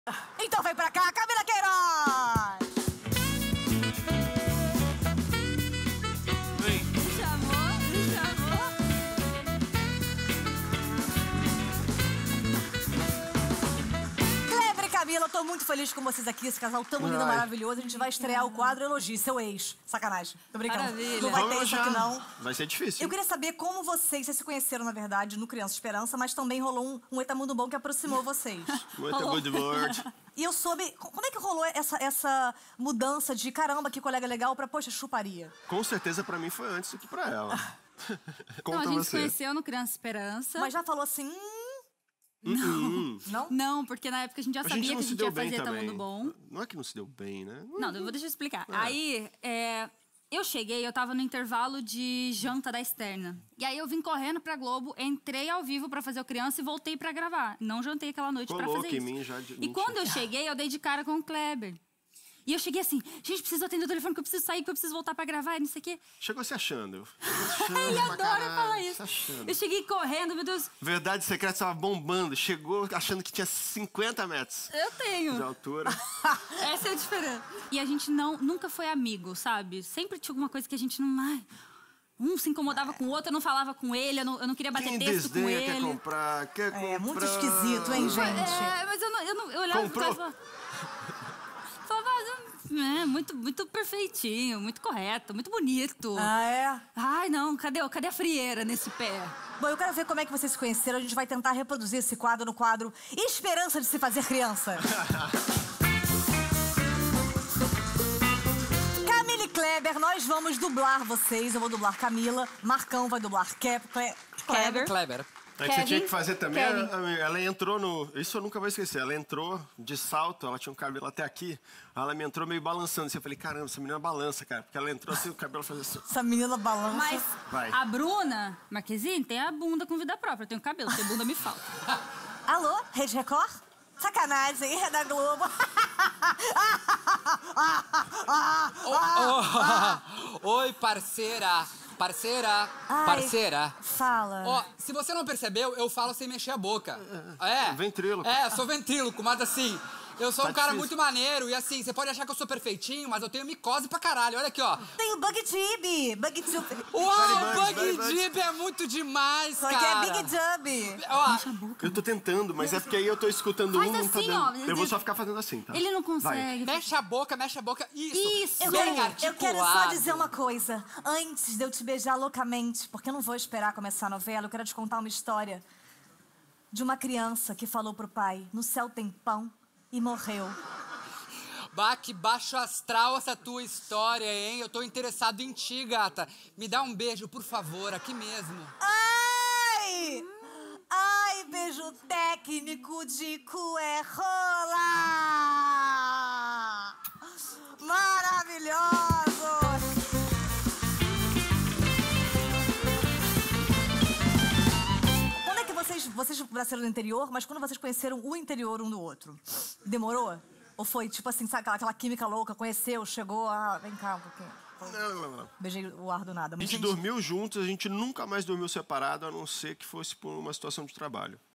Então vem pra cá, Camila Queiroz! Vem. Me chamou, me chamou. Kleber e Camila, eu tô muito feliz com vocês aqui, esse casal tão lindo, maravilhoso. A gente vai estrear o quadro Elogio, seu ex. Sacanagem, tô brincando. Maravilha. Não vai Vamos ter isso já. aqui, não. Vai ser difícil. Eu queria saber como vocês se conheceram, na verdade, no Criança Esperança, mas também rolou um Etamundo Bom que aproximou vocês. Muito good word. E eu soube... Como é que rolou essa mudança de caramba, que colega legal, pra, poxa, chuparia? Com certeza pra mim foi antes do que pra ela. Conta Não, a gente se você. conheceu no Criança Esperança. Mas já falou assim... Não? Não, porque na época a gente já A sabia gente que não a se gente deu ia bem fazer também. Tamundo Bom. Não é que não se deu bem, né? Não, deixa eu explicar. Aí, eu cheguei, eu tava no intervalo de janta da externa. E aí eu vim correndo pra Globo, entrei ao vivo pra fazer o Criança e voltei pra gravar. Não jantei aquela noite pra Colou fazer que em isso. mim já de- E mentira. quando eu cheguei, eu dei de cara com o Kleber. E eu cheguei assim, gente, preciso atender o telefone, que eu preciso sair, que eu preciso voltar pra gravar, e não sei o quê. Chegou se achando. Ele adora falar isso. Se achando. Eu cheguei correndo, meu Deus, Verdade secreta estava bombando. Chegou achando que tinha 50 metros eu tenho. de altura. Essa é a diferença. E a gente nunca foi amigo, sabe? Sempre tinha alguma coisa que a gente não... Ai, um se incomodava com o outro, eu não falava com ele, eu não queria bater Quem texto com desdenha ele. quer comprar, quer comprar. É muito esquisito, hein, gente? Mas eu olhava pro Comprou? cara e falava, muito perfeitinho, muito correto, muito bonito. Ah, é? Ai, não, cadê a frieira nesse pé? Bom, eu quero ver como é que vocês se conheceram. A gente vai tentar reproduzir esse quadro no quadro Esperança de se fazer criança. Camila e Kleber, nós vamos dublar vocês. Eu vou dublar Camila, Marcão vai dublar Kleber. Kleber. É que você Kevin, tinha que fazer também. Kevin. Ela entrou no. Isso eu nunca vou esquecer. Ela entrou de salto, ela tinha um cabelo até aqui. Ela me entrou meio balançando. Assim, eu falei, caramba, essa menina balança, cara. Porque ela entrou assim, o cabelo fazia assim. Essa menina balança. Mas Vai. a Bruna Marquezine tem a bunda com vida própria. Eu tenho cabelo, porque bunda me falta. Alô, Rede Record? Sacanagem, é da Globo. Oi, parceira. Parceira. Ai, Parceira. Fala. Ó, se você não percebeu, eu falo sem mexer a boca. É. Ventríloco. É, eu sou ventríloco, mas assim, eu sou Tá um cara difícil. muito maneiro. E assim, você pode achar que eu sou perfeitinho, mas eu tenho micose pra caralho. Olha aqui, ó. Tem o Bug Tib. Bug Tib. Uau, Very Bug Dip é muito demais, Só cara. que é Big Jub. Ó, Eu tô tentando, mas é porque aí eu tô escutando Faz um, não tá assim, dando. ó. Eu vou só ficar fazendo assim, tá? Ele não Vai. consegue. mexe a boca, mexe a boca. Isso. Eu Bem quero só articulado. dizer uma coisa. Antes de eu te beijar loucamente, porque eu não vou esperar começar a novela, eu quero te contar uma história de uma criança que falou pro pai, no céu tem pão, e morreu. Bah, que baixo astral essa tua história, hein? Eu tô interessado em ti, gata. Me dá um beijo, por favor, aqui mesmo. Ai! Ai, beijo técnico de cu é rola! Maravilhoso! Quando é que vocês nasceram no interior, mas quando vocês conheceram o interior um do outro? Demorou? Ou foi tipo assim, sabe, aquela química louca, conheceu, chegou, vem cá um pouquinho. Não. Beijei o ar do nada. A gente dormiu juntos, a gente nunca mais dormiu separado, a não ser que fosse por uma situação de trabalho.